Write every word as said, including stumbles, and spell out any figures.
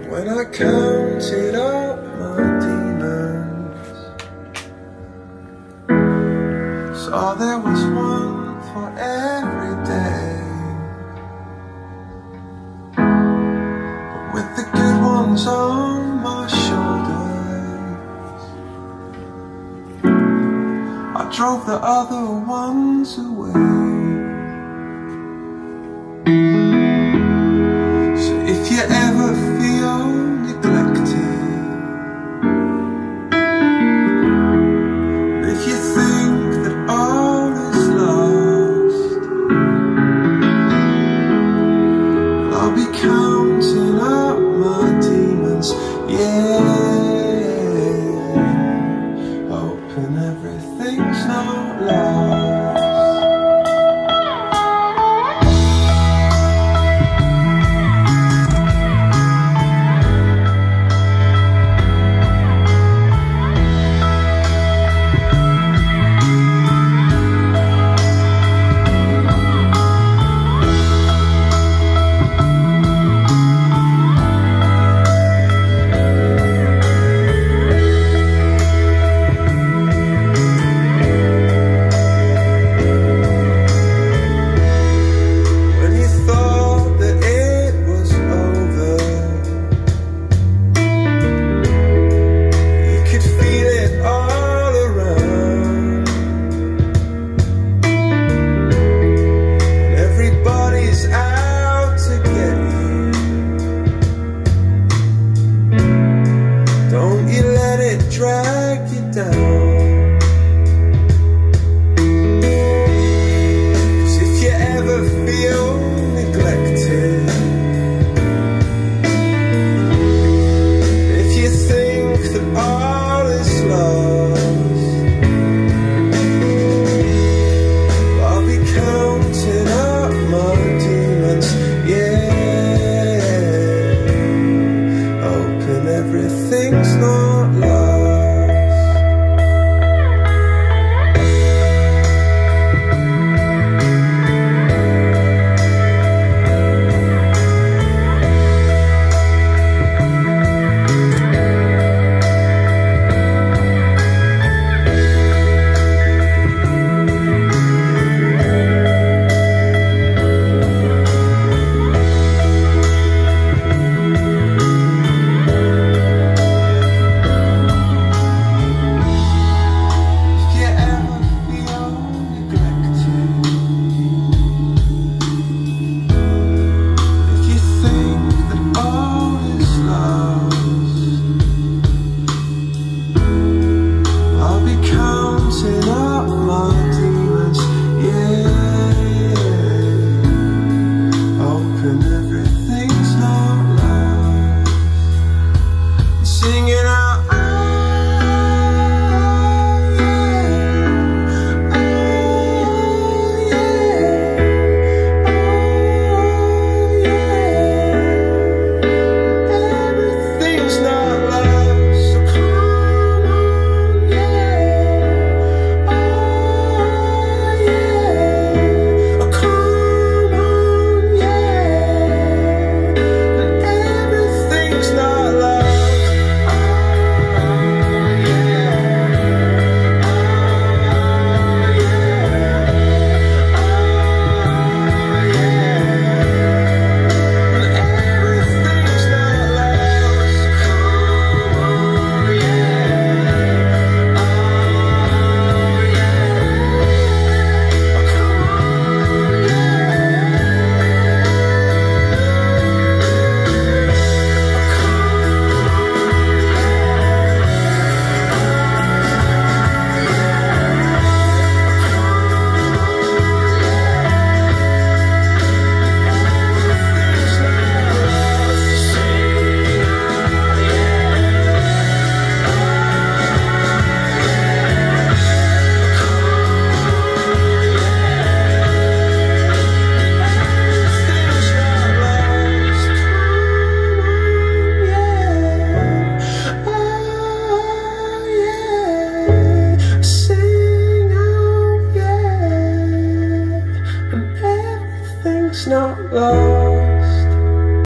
When I counted up my demons, saw there was one for every day. But with the good ones on my shoulders, I drove the other ones away. So if you ever feel neglected, if you think that all is lost, I'll be counting up my demons, yeah, hoping everything's not lost. Drag you down, 'cause if you ever feel neglected, if you think that all is lost, I'll be counting up my demons, yeah, hoping everything's not lost. Not